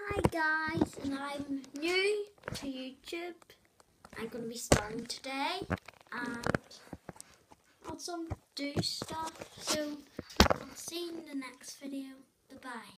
Hi guys, and I'm new to YouTube. I'm going to be starting today and also do stuff, so I'll see you in the next video. Bye bye.